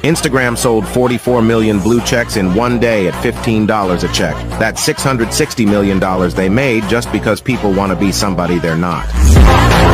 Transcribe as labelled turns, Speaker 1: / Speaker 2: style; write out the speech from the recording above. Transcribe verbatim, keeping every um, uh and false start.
Speaker 1: Instagram sold forty-four million blue checks in one day at fifteen dollars a check. That's six hundred sixty million dollars they made just because people want to be somebody they're not.